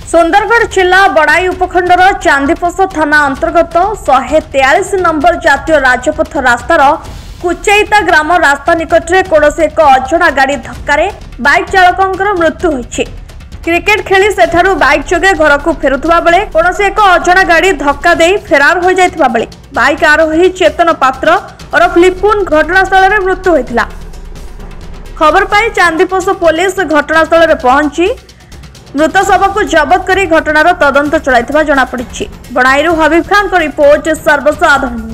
सुंदरगढ़ जिला बड़ाई उपखंडर चांदीपोष थाना अंतर्गत 143 नंबर जातीय राजपथ रास्तार कुचैता ग्राम रास्ता निकट में कौन एक अजणा गाड़ी धक्के बाइक चालकर मृत्यु होइछि। क्रिकेट खेली सेठारु बाइक जोगे घर को फेरुवा बेले कौन एक अजणा गाड़ी धक्का दे फेरार हो जाइथिबा बेले बाइक आरोही चेतन पात्र और लिपुन घटनास्थल में मृत्यु होइथिला। खबर पाई चांदीपोष पुलिस घटनास्थल में पहुंची मृत शव को जबत कर घटनार तदंत चलाइथिबा जणापड़िछि। बणाईरू हबीब खान को रिपोर्ट सर्वसाधारण।